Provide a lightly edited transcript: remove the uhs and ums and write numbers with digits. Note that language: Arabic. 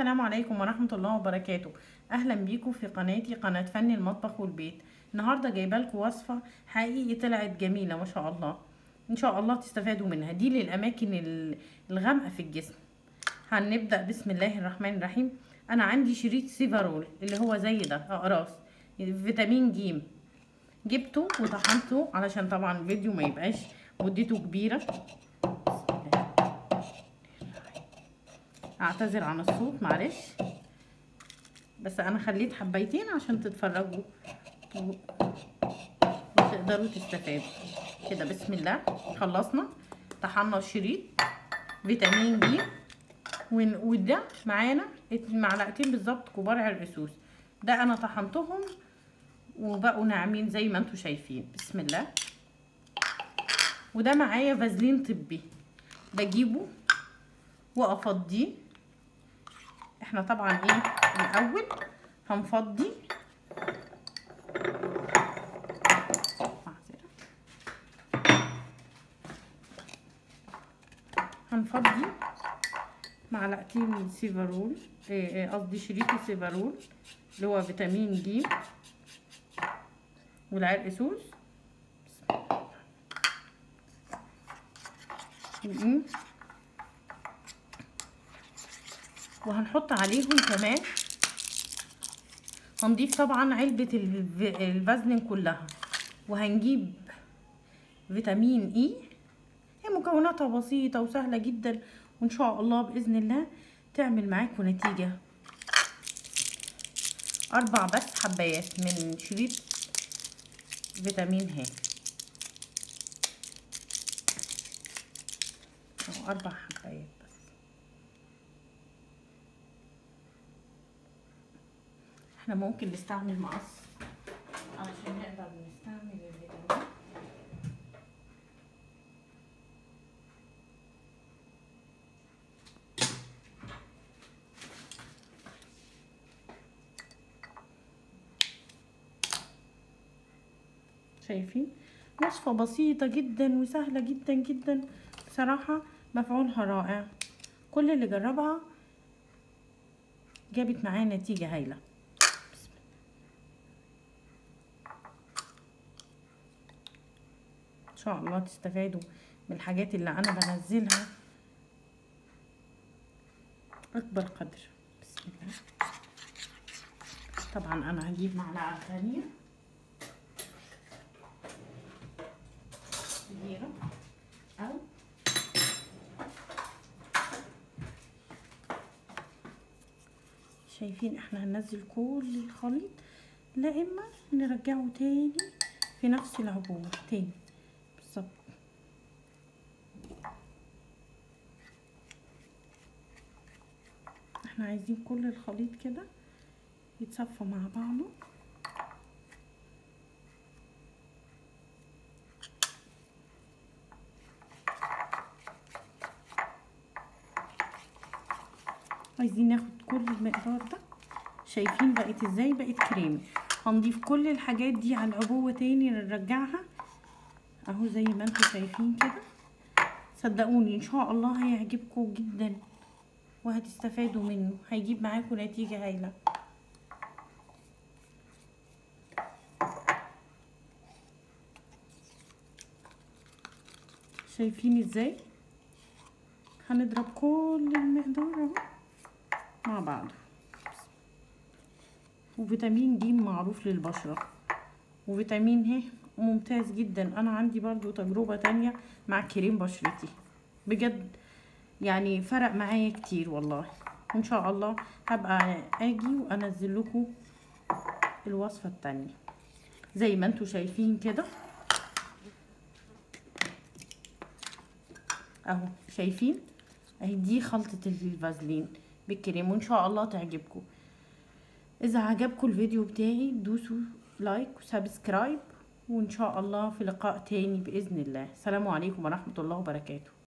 السلام عليكم ورحمة الله وبركاته. اهلا بيكم في قناتي قناة فن المطبخ والبيت. النهاردة جايبه لكم وصفة حقيقي طلعت جميلة ما شاء الله، ان شاء الله تستفادوا منها. دي للاماكن الغامقة في الجسم. هنبدأ بسم الله الرحمن الرحيم. انا عندي شريط سيفارول اللي هو زي ده اقراص فيتامين ج، جبته وطحنته علشان طبعا الفيديو ما يبقاش مدته كبيرة. اعتذر عن الصوت معلش، بس انا خليت حبايتين عشان تتفرجوا وتقدروا تستفادوا كده. بسم الله. خلصنا طحنا الشريط فيتامين ج، وده معانا معلقتين بالظبط كبار عرقسوس. ده انا طحنتهم وبقوا ناعمين زي ما انتم شايفين. بسم الله. وده معايا فازلين طبي بجيبه وافضيه. احنا طبعا ايه الاول هنفضي معلقتين سيفارول، قصدي شريط السيفارول اللي هو فيتامين ج والعرقسوس. وهنحط عليهم كمان، هنضيف طبعا علبة الفازلين كلها، وهنجيب فيتامين اي. هي مكوناتها بسيطة وسهلة جدا، وان شاء الله بإذن الله تعمل معاكم نتيجة. 4 بس حبايات من شريط فيتامين ه، 4 حبايات بس. احنا ممكن نستعمل مقص علشان نقدر نستعمل الفيتامين. شايفين وصفة بسيطة جدا وسهلة جدا جدا، بصراحة مفعولها رائع. كل اللي جربها جابت معاه نتيجة هايلة. ان شاء الله تستفادوا من الحاجات اللي انا بنزلها اكبر قدر. بسم الله. طبعا انا هجيب معلقة ثانية كبيرة، او شايفين احنا هننزل كل الخليط، لا اما نرجعه تاني في نفس العبوة تاني بالظبط. احنا عايزين كل الخليط كده يتصفى مع بعضه. عايزين ناخد كل المقدار ده. شايفين بقت ازاي؟ بقت كريمي. هنضيف كل الحاجات دي على العبوة تاني نرجعها اهو زي ما انتم شايفين كده. صدقوني ان شاء الله هيعجبكم جدا وهتستفادوا منه، هيجيب معاكم نتيجة هايلة. شايفين ازاي؟ هنضرب كل المقدار اهو مع بعضه. وفيتامين د معروف للبشرة، وفيتامين ه ممتاز جدا. انا عندي برضو تجربة تانية مع كريم بشرتي، بجد يعني فرق معايا كتير والله. ان شاء الله هبقى اجي وانزل لكم الوصفة التانية زي ما انتوا شايفين كده اهو. شايفين اهي دي خلطة الفازلين بالكريم، وان شاء الله تعجبكم. اذا عجبكم الفيديو بتاعي دوسوا لايك وسبسكرايب، وان شاء الله في لقاء تاني باذن الله. السلام عليكم ورحمة الله وبركاته.